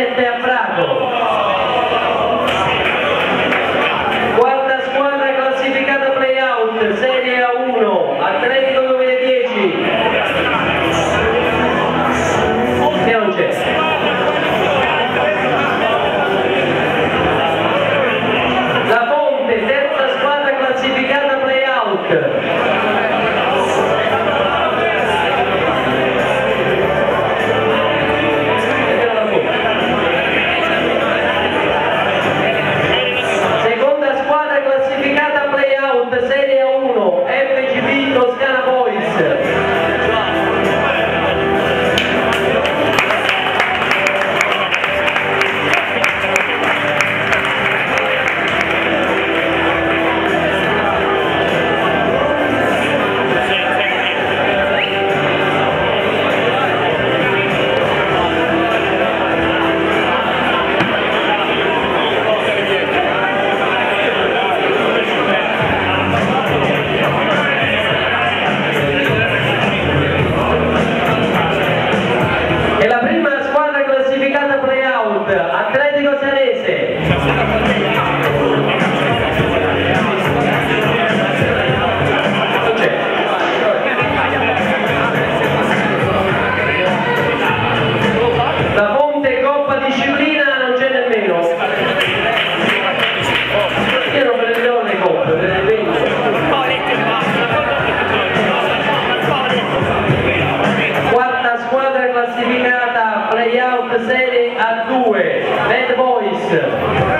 7 a Prato. Quarta squadra classificata playout, Serie A1, Atletico 2010. Che non c'è. La Fonte, terza squadra classificata playout. Serie A1, FGB Toscana Boys. Atletico Sarese. La Fonte Coppa Disciplina non c'è nemmeno. Io non prenderò le coppe, ve le vendo. Quarta squadra classificata playout Serie A2, Bad Boys.